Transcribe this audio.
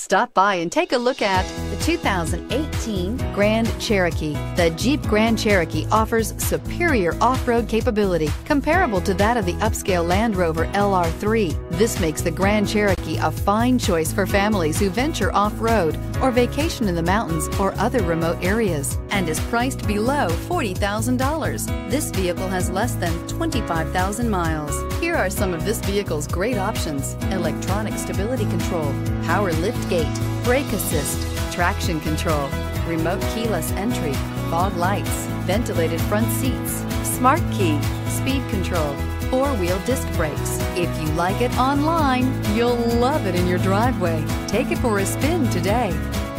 Stop by and take a look at the 2018 Grand Cherokee. The Jeep Grand Cherokee offers superior off-road capability comparable to that of the upscale Land Rover LR3. This makes the Grand Cherokee a fine choice for families who venture off-road or vacation in the mountains or other remote areas, and is priced below $40,000. This vehicle has less than 25,000 miles. Here are some of this vehicle's great options: electronic stability control, power liftgate, brake assist, traction control, remote keyless entry, fog lights, ventilated front seats, smart key, speed control, four-wheel disc brakes. If you like it online, you'll love it in your driveway. Take it for a spin today.